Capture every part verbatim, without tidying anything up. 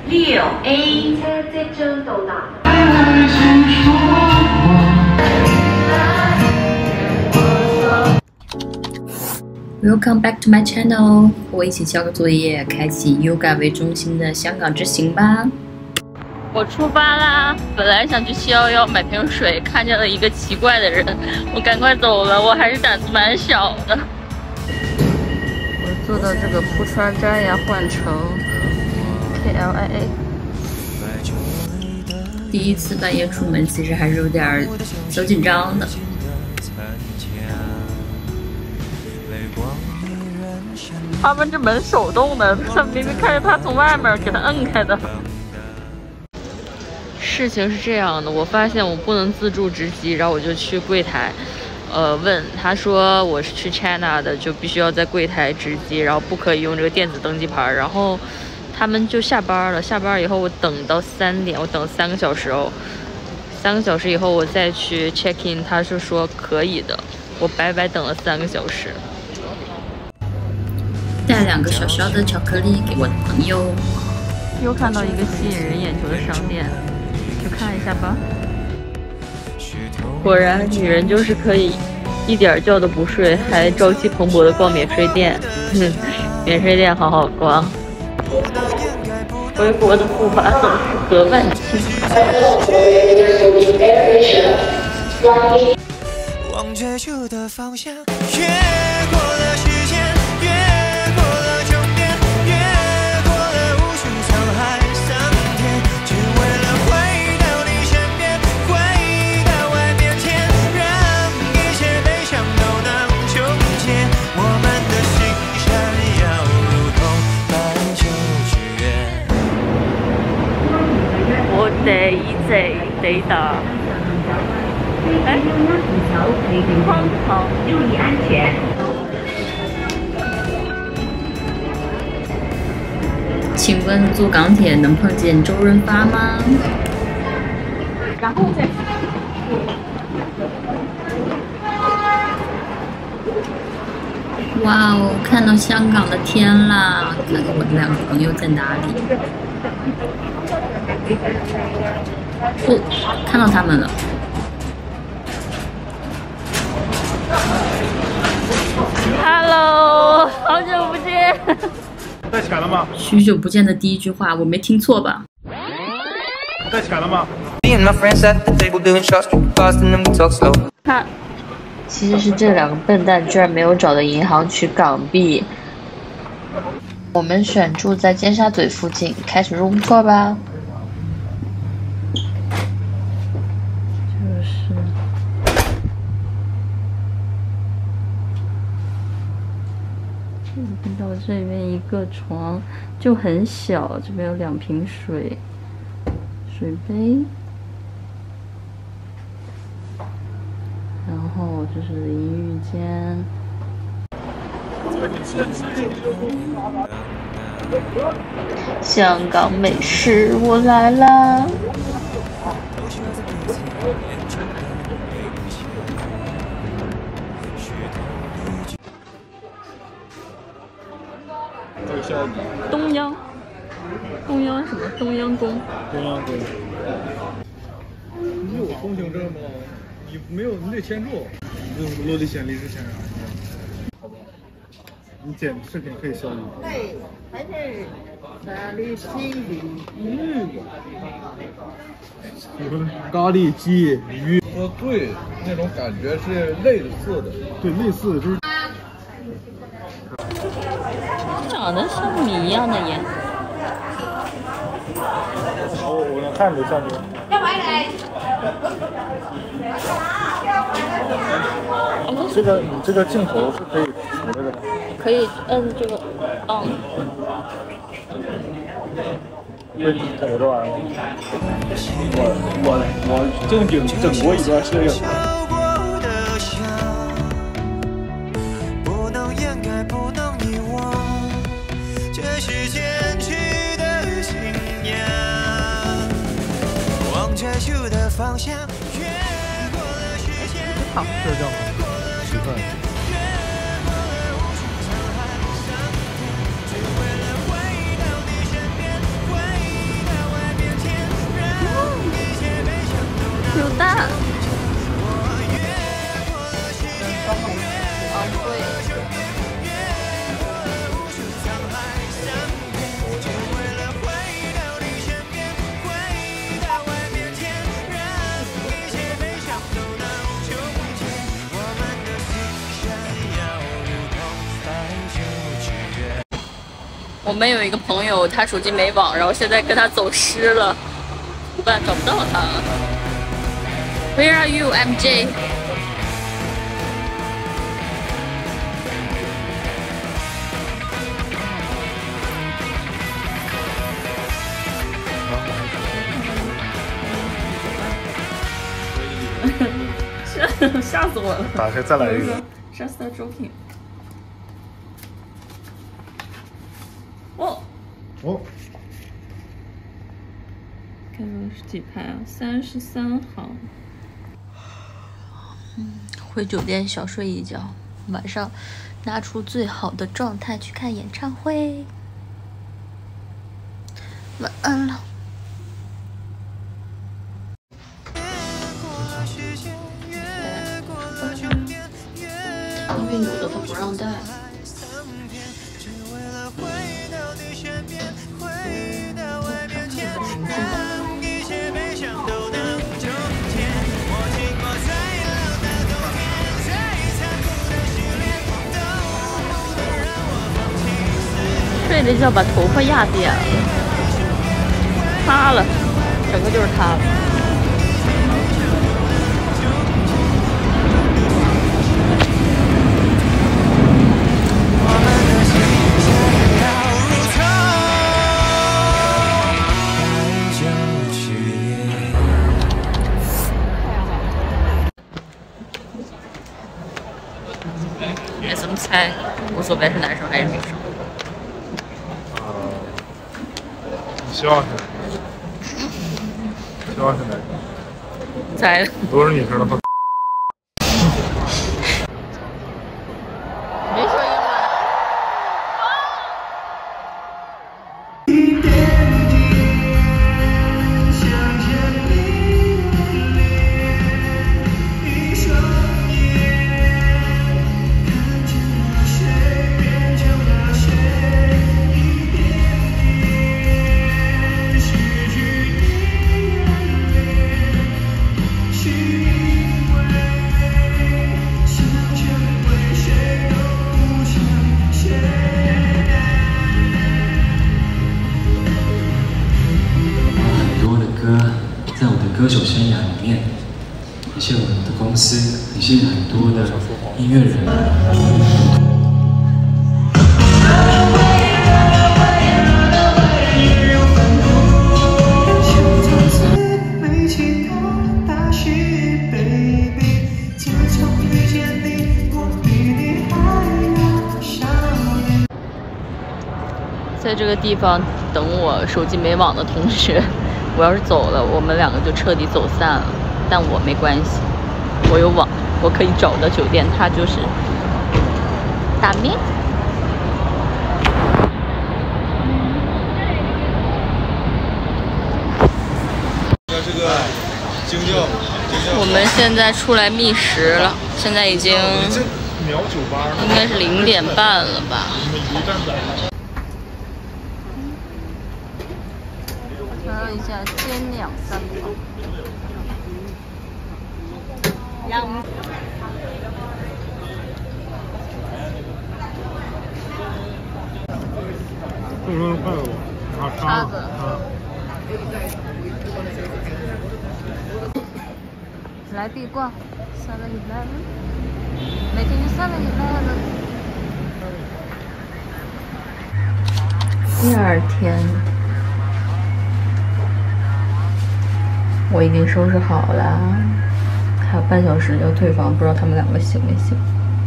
六 A 車即將到達。Welcome back to my channel， 和我一起交个作业，开启 Yoga 为中心的香港之行吧。我出发啦！本来想去七一一买瓶水，看见了一个奇怪的人，我赶快走了。我还是胆子蛮小的。我坐到这个蒲川站呀，换乘 K L I A。第一次半夜出门，其实还是有点小紧张的。他们这门手动的，他明明看着他从外面给他摁开的。事情是这样的，我发现我不能自助值机，然后我就去柜台，呃，问他说我是去 China 的，就必须要在柜台值机，然后不可以用这个电子登记牌。然后他们就下班了，下班以后我等到三点，我等了三个小时哦，三个小时以后我再去 check in， 他是说可以的，我白白等了三个小时。带两个小小的巧克力给我的朋友。又看到一个吸引人眼球的商店，去看一下吧。果然，女人就是可以一点觉都不睡，还朝气蓬勃的逛免税店。哼，免税店好好逛。回国的步伐总是格外轻快。往追求的方向，越过了时间，越过了终点，越过了无数沧海桑田，只为了回到你身边，回到外面前，让一切悲伤都能终结。我们的心闪耀如同白昼之月。我得得得打。哎，框好，注意安全。请问坐港铁能碰见周润发吗？然后再。哇哦，看到香港的天啦！看看我的两个朋友在哪里？哦，看到他们了。Hello， 好久不见。 带钱了吗？ 许久不见的第一句话，我没听错吧？ 带钱了吗？ 看，其实是这两个笨蛋居然没有找到银行取港币。我们选住在尖沙咀附近，开始 room tour 吧。看到这边一个床就很小，这边有两瓶水，水杯，然后这是淋浴间。香港美食，我来啦！东央，东央什么？东央宫。 中央宫。你有通行证吗？你没有，你得签注。用落地显历是签啥？好吧。你剪视频可以消音。对，还是咖喱鸡鱼。咖喱鸡鱼。 说对，那种感觉是类似的。 对，类似的就是。 长得像米一样的颜色。 我我能看着像你。这个你这个镜头是可以扶着的吗？ 可以摁这个，嗯。 对，整个这玩意儿。我我我正经整过一段摄影。好，这叫吃饭。 蛋。昂贵。我们有一个朋友，他手机没网，然后现在跟他走失了，怎么办？找不到他。Where are you, M J？ 吓吓死我了！ 打开再来一个。 Just joking。哦哦， 看看是几排啊？三十三行。嗯，回酒店小睡一觉，晚上拿出最好的状态去看演唱会。晚安了。因为有的他不让带。睡了一觉把头发压扁了，塌了，整个就是塌了。你怎么猜？无所谓是男生还是女生？ 你希望是哪个？希望是哪个？ 猜的。 都是女生的话。 没说英文。 歌手生涯里面，也是我们的公司，也是很多的音乐人。 在这个地方等我手机没网的同学。我要是走了，我们两个就彻底走散了。但我没关系，我有网，我可以找到酒店。他就是大面。 这个惊叫， 我们现在出来觅食了，现在已经秒酒吧应该是零点半了吧。尝一下煎两三包。 这时候快了，拿叉子。 来必逛 seven eleven， 每天就 seven eleven。第二天。我已经收拾好了，还有半小时要退房，不知道他们两个醒没醒。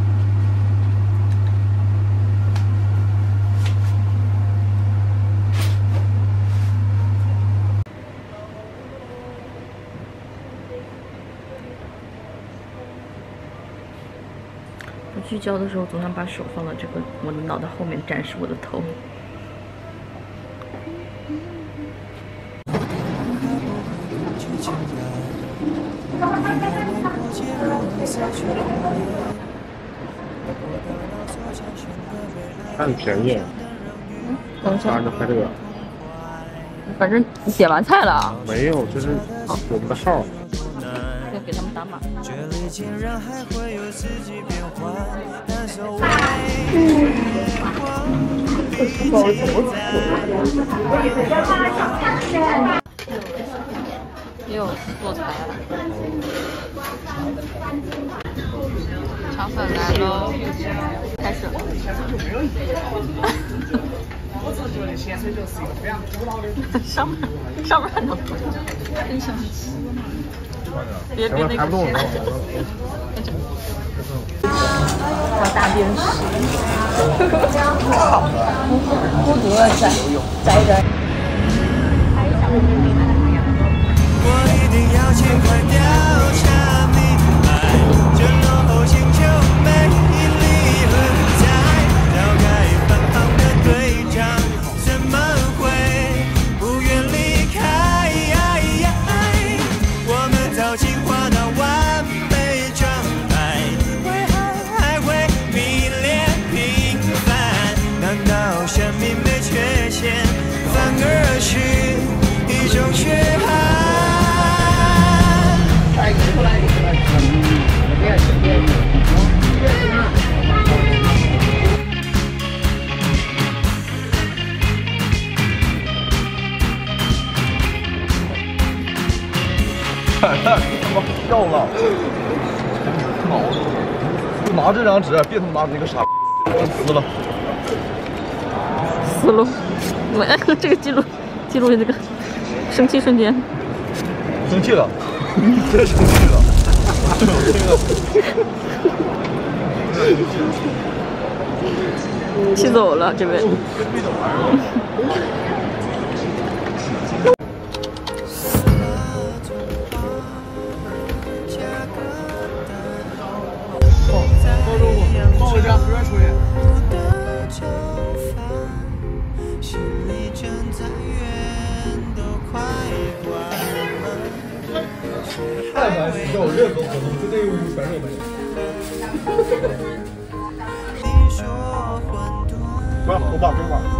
我聚焦的时候，总想把手放到这个我的脑袋后面，展示我的头。 它很便宜， 等一下拿着拍这个。 反正你点完菜了啊？ 没有，这是我们的号。 要给他们打码。 这里竟然还会有四季变换，那首为也有做菜了。肠粉来喽，开始。上面上面还能真生气。别别那个谁。还有大电视。孤独的宅宅人。 我一定要尽快调查明白，这落后星球每一粒痕在，绕开繁忙的队长，怎么会不愿离开？我们早进化到完美状态，为何还会迷恋平凡？难道生命没缺陷，反而是一种缺憾？ 看他妈笑了，毛就拿这张纸，别他妈那个傻撕了， 撕了。我哎，这个记录记录这个生气瞬间。 生气了，真生气了， 气走了这位。 放我家随便出去。但凡是有任何活动，就这一屋全是我们人。不，我把这把。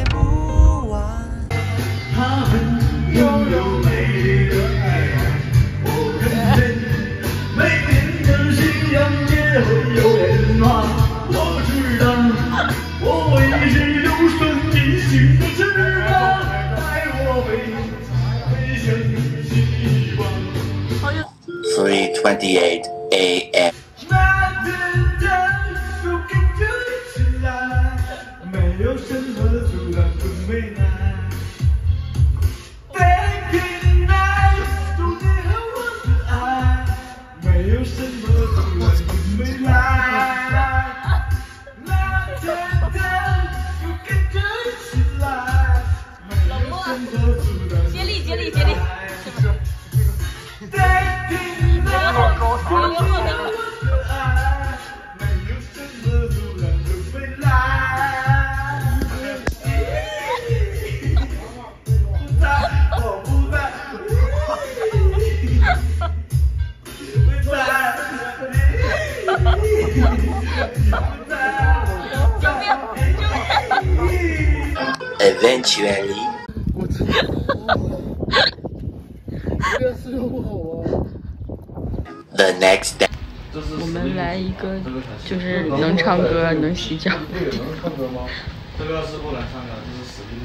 他们拥有美丽的爱，我认真，每天的信仰也会有变化。我知道，我会是有生命性的翅膀，带我飞，飞向希望。 three twenty-eight a m 那天的树根就起来，没有什么阻挡更未来。Baby night， 有你和我的爱，没有什么阻挡更未来。那天的树根就起来，没有什么阻挡。 接力接力接力。 Eventually， 我操！这件事情不好啊。 the next day， 我们来一个，就是能唱歌能洗脚。 这个能唱歌吗？这个是不能唱歌，这是实力。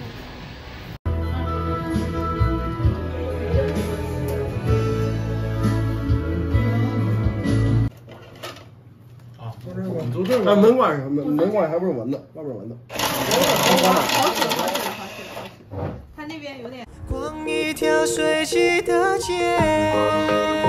啊，就这个，就这个。哎，门关上，门门关还不是蚊子，外边蚊子。好起了，好起了，好起了， 他那边有点。 光一条水起的街。